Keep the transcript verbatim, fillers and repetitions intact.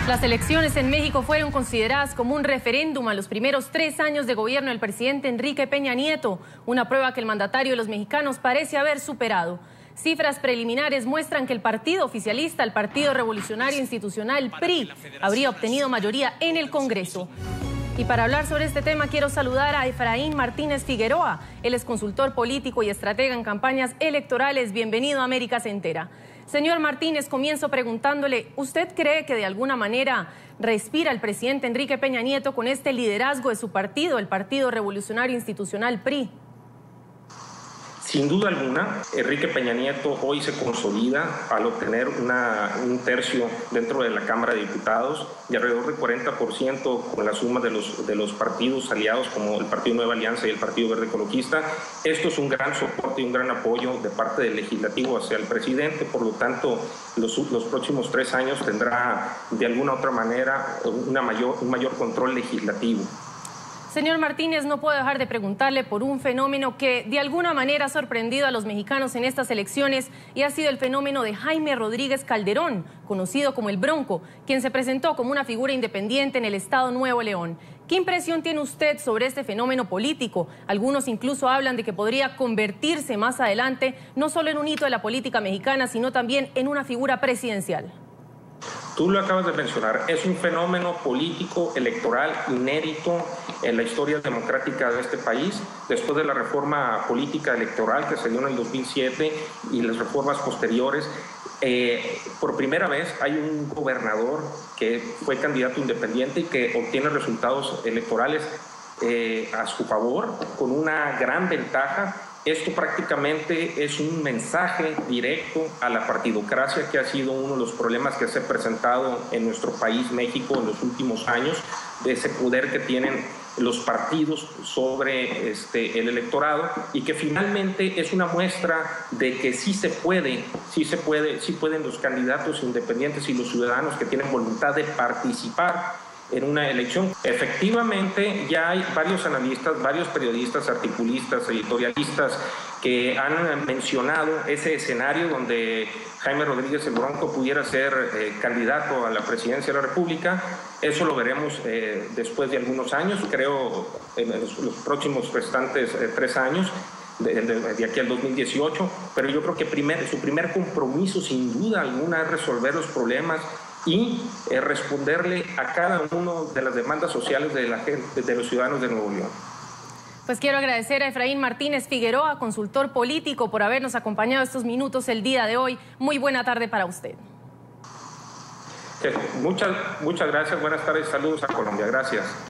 Las elecciones en México fueron consideradas como un referéndum a los primeros tres años de gobierno del presidente Enrique Peña Nieto, una prueba que el mandatario de los mexicanos parece haber superado. Cifras preliminares muestran que el partido oficialista, el Partido Revolucionario Institucional, P R I, habría obtenido mayoría en el Congreso. Y para hablar sobre este tema quiero saludar a Efraín Martínez Figueroa. Él es consultor político y estratega en campañas electorales. Bienvenido a América Se Entera. Señor Martínez, comienzo preguntándole, ¿usted cree que de alguna manera respira el presidente Enrique Peña Nieto con este liderazgo de su partido, el Partido Revolucionario Institucional, P R I? Sin duda alguna, Enrique Peña Nieto hoy se consolida al obtener una, un tercio dentro de la Cámara de Diputados y alrededor del cuarenta por ciento con la suma de los, de los partidos aliados como el Partido Nueva Alianza y el Partido Verde Ecologista. Esto es un gran soporte y un gran apoyo de parte del Legislativo hacia el presidente, por lo tanto los, los próximos tres años tendrá de alguna otra manera una mayor, un mayor control legislativo. Señor Martínez, no puedo dejar de preguntarle por un fenómeno que de alguna manera ha sorprendido a los mexicanos en estas elecciones y ha sido el fenómeno de Jaime Rodríguez Calderón, conocido como el Bronco, quien se presentó como una figura independiente en el estado Nuevo León. ¿Qué impresión tiene usted sobre este fenómeno político? Algunos incluso hablan de que podría convertirse más adelante no solo en un hito de la política mexicana, sino también en una figura presidencial. Tú lo acabas de mencionar, es un fenómeno político electoral inédito en la historia democrática de este país. Después de la reforma política electoral que se dio en el dos mil siete y las reformas posteriores, eh, por primera vez hay un gobernador que fue candidato independiente y que obtiene resultados electorales eh, a su favor con una gran ventaja. Esto prácticamente es un mensaje directo a la partidocracia, que ha sido uno de los problemas que se ha presentado en nuestro país, México, en los últimos años, de ese poder que tienen los partidos sobre este, el electorado, y que finalmente es una muestra de que sí se puede, sí se puede, sí pueden los candidatos independientes y los ciudadanos que tienen voluntad de participar en una elección. Efectivamente, ya hay varios analistas, varios periodistas, articulistas, editorialistas que han mencionado ese escenario donde Jaime Rodríguez el Bronco pudiera ser eh, candidato a la presidencia de la República. Eso lo veremos eh, después de algunos años, creo en los, los próximos restantes eh, tres años. De, de, de aquí al dos mil dieciocho, pero yo creo que primer, su primer compromiso sin duda alguna es resolver los problemas y eh, responderle a cada una de las demandas sociales de la gente, de los ciudadanos de Nuevo León. Pues quiero agradecer a Efraín Martínez Figueroa, consultor político, por habernos acompañado estos minutos el día de hoy. Muy buena tarde para usted. Muchas, muchas gracias, buenas tardes, saludos a Colombia, gracias.